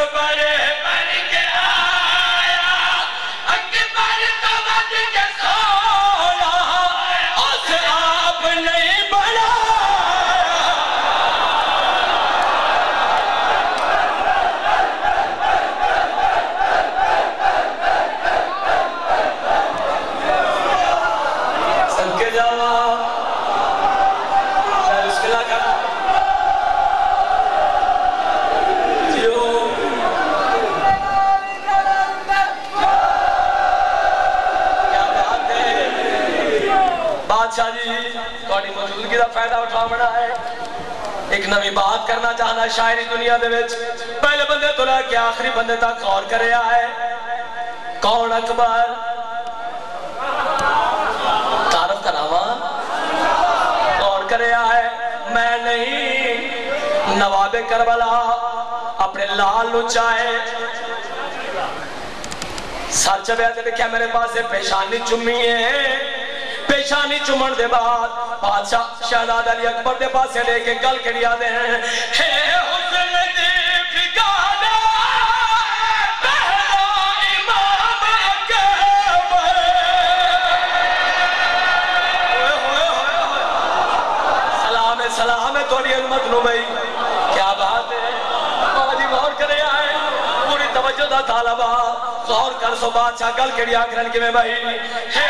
اکبر بن کے آیا اکبر تو بن کے سویا اس آپ نہیں بڑھایا صدقے جاوا بسم اللہ کرنا بادشاہ جی تھوڑی موجودگی کا فائدہ اٹھا بڑا ہے ایک نوی بات کرنا چاہنا ہے شاعری دنیا دے وچ پہلے بندے تو لے کے آخری بندے تک غور کرے آئے کون اکبر تعارف کراوا غور کرے آئے میں نہیں نواب کربلا اپنے لال لچائے سر چبیا تے دیکھا میرے پاس سے پیشانی چمی ہے پیشانی چمن دے بعد بادشاہ شہزادہ علی اکبر دے پاس سے لے کے گل کڑیا دے ہیں ہے حسن دی فکانا پہلا امام اکبر سلام ہے سلام ہے توڑی عظمت نو بھئی کیا بات ہے بابا جی غور کرے آئے پوری توجہ دا طالبہ غور کر سو بادشاہ گل کڑیا کرن کے میں بھائی ہے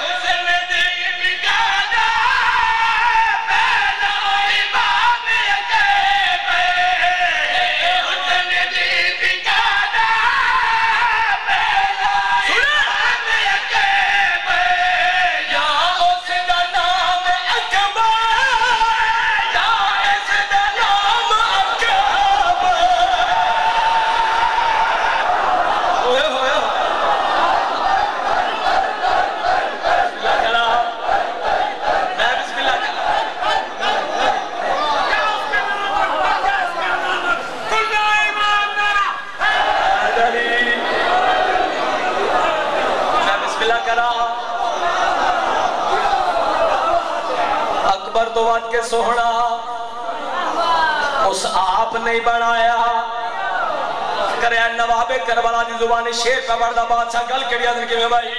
اکبر تو وقت کے سوہنا اس آپ نہیں بنایا کرے نواب کربلا دی زبانی شیر پہ بڑھدا بادشاہ گل کڑیا دن کے میں بھائی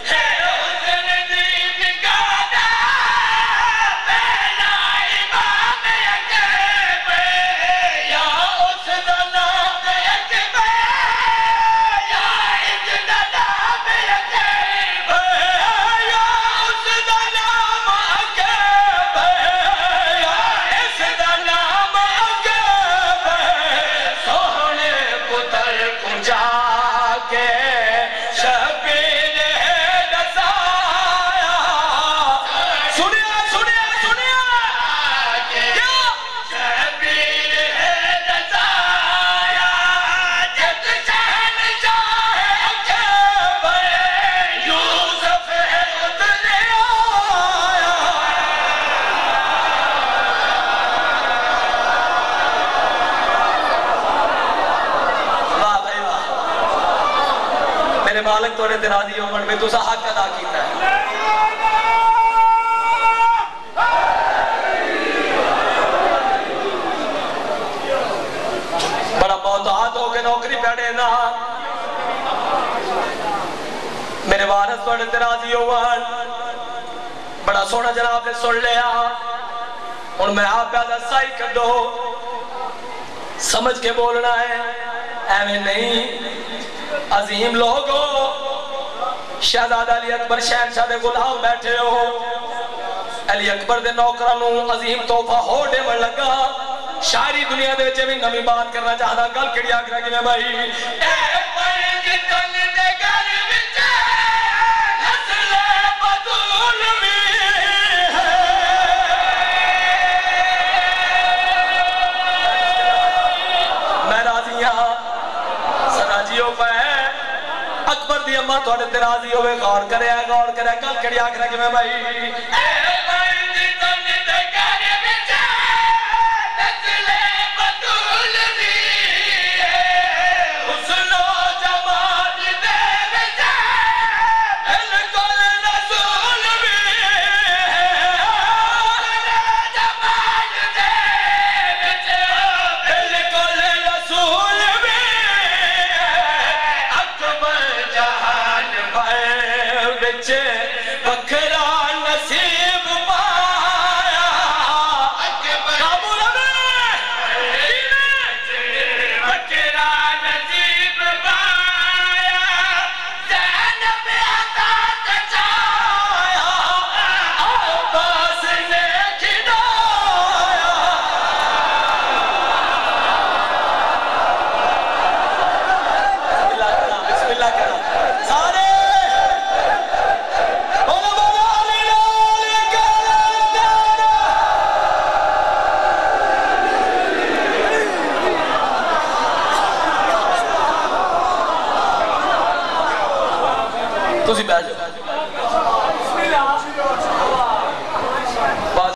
مالک توڑے درازی عمر میں تو سا حق ادا کیتا ہے بڑا محتاط ہو کے نوکری بیٹھے نا میرے وارث توڑے درازی عمر بڑا سونا جناب نے سن لیا اور میں آپ پیادہ سائی کر دو سمجھ کے بولنا ہے ایویں نہیں عظیم لوگو شہزادہ علی اکبر شہنشاہ دے غلام بیٹھے ہو علی اکبر دے نوکرانوں عظیم تحفہ ہو دے من لگا شاعری دنیا دے وچ بھی نویں بات کرنا چاہتا گل کڑی آکھ رہا کہ میں بھائی اے پڑھ کتن دے گھر وچ نسل بدول بھی ہے میں راضی ہاں سراجیوں پہ اکبر دی اممہ توڑے ترازی ہوئے غور کرے گل کڑی آکھ رہا کہ میں بھائی اے بندی تن دے گھر وچ نسل بدول بھی حسن و جمال دے وچ بالکل رسول بھی جمال دے وچ بالکل رسول بھی بچے بکھرا نصیب پایا قابل میں بکھرا نصیب پایا زینب عطا کچایا عباس نے کھڑایا بسم اللہ کرنا سارے بولا بولا علی علی تسی بیٹھ